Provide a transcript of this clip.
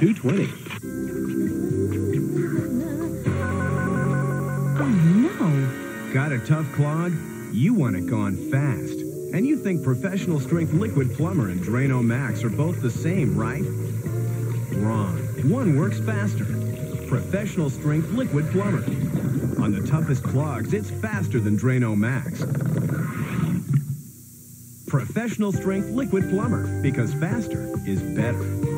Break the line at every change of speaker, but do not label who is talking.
220.
Oh, no.
Got a tough clog? You want it gone fast. And you think professional strength liquid Plumr and Drano Max are both the same, right? Wrong. One works faster. Professional strength liquid Plumr. On the toughest clogs, it's faster than Drano Max. Professional strength liquid Plumr, because faster is better.